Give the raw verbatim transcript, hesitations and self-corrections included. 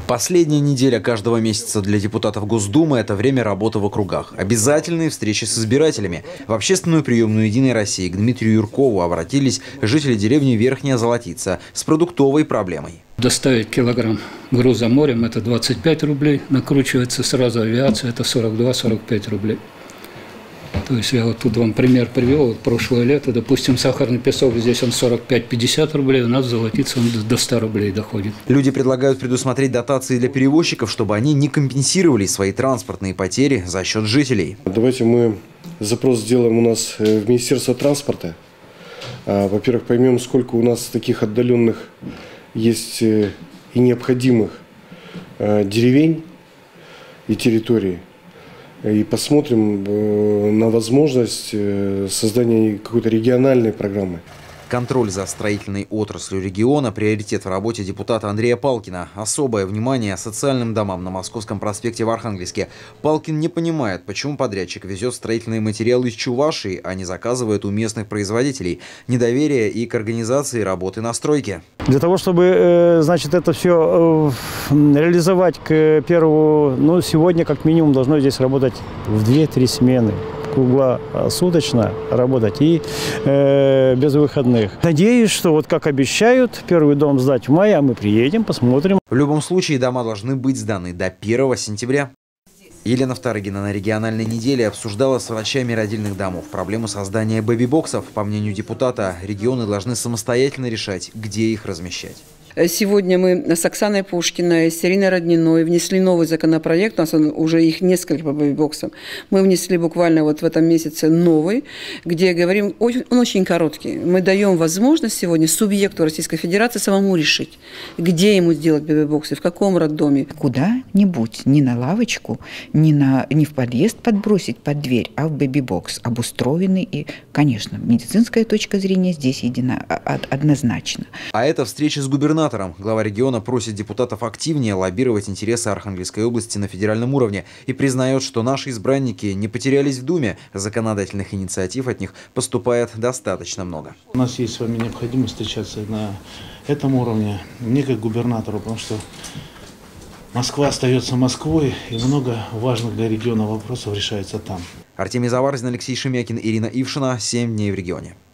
Последняя неделя каждого месяца для депутатов Госдумы – это время работы в округах. Обязательные встречи с избирателями. В общественную приемную «Единой России» к Дмитрию Юркову обратились жители деревни Верхняя Золотица с продуктовой проблемой. Доставить килограмм груза морем – это двадцать пять рублей. Накручивается сразу авиация – это сорок два — сорок пять рублей. То есть я вот тут вам пример привел. Вот прошлое лето, допустим, сахарный песок, здесь он сорок пять — пятьдесят рублей, у нас в Золотице он до ста рублей доходит. Люди предлагают предусмотреть дотации для перевозчиков, чтобы они не компенсировали свои транспортные потери за счет жителей. Давайте мы запрос сделаем у нас в Министерство транспорта. Во-первых, поймем, сколько у нас таких отдаленных есть и необходимых деревень и территорий. И посмотрим на возможность создания какой-то региональной программы. Контроль за строительной отраслью региона – приоритет в работе депутата Андрея Палкина. Особое внимание социальным домам на Московском проспекте в Архангельске. Палкин не понимает, почему подрядчик везет строительные материалы из Чувашии, а не заказывает у местных производителей. Недоверие и к организации работы на стройке. Для того, чтобы, значит, это все реализовать к первому, ну, сегодня как минимум должно здесь работать в две-три смены. Круглосуточно работать и э, без выходных. Надеюсь, что вот как обещают, первый дом сдать в мае, а мы приедем, посмотрим. В любом случае дома должны быть сданы до первого сентября. Елена Вторыгина на региональной неделе обсуждала с врачами родильных домов проблему создания бэби-боксов. По мнению депутата, регионы должны самостоятельно решать, где их размещать. Сегодня мы с Оксаной Пушкиной, с Ириной Родниной внесли новый законопроект, у нас уже их несколько по бэби-боксам. Мы внесли буквально вот в этом месяце новый, где говорим, он очень короткий. Мы даем возможность сегодня субъекту Российской Федерации самому решить, где ему сделать бэби-боксы, в каком роддоме. Куда-нибудь, не на лавочку, не, на, не в подъезд подбросить под дверь, а в бэби-бокс, обустроенный. И, конечно, медицинская точка зрения здесь едина, однозначно. А это встреча с губернатором. Глава региона просит депутатов активнее лоббировать интересы Архангельской области на федеральном уровне и признает, что наши избранники не потерялись в Думе. Законодательных инициатив от них поступает достаточно много. У нас есть с вами необходимость встречаться на этом уровне, не как губернатору, потому что Москва остается Москвой, и много важных для региона вопросов решается там. Артемий Заварзин, Алексей Шемякин, Ирина Ившина. Семь дней в регионе.